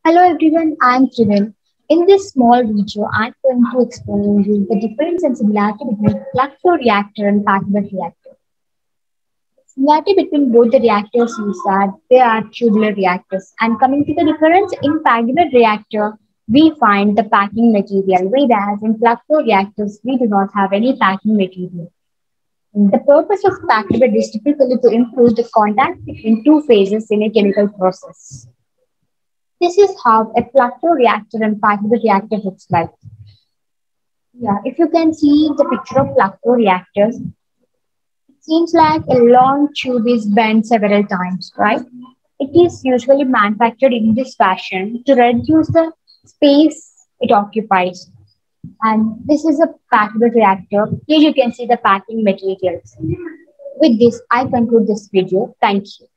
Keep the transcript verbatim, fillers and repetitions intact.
Hello everyone, I'm Trivin. In this small video, I'm going to explain you the difference and similarity between plug flow reactor and packable reactor. Similarity between both the reactors is that they are tubular reactors. And coming to the difference, in packable reactor, we find the packing material, whereas in plug flow reactors, we do not have any packing material. The purpose of packable is typically to improve the contact between two phases in a chemical process. This is how a plug-flow reactor and packable reactor looks like. Yeah, if you can see the picture of plug-flow reactors, it seems like a long tube is bent several times, right? It is usually manufactured in this fashion to reduce the space it occupies. And this is a packable reactor. Here you can see the packing materials. With this, I conclude this video. Thank you.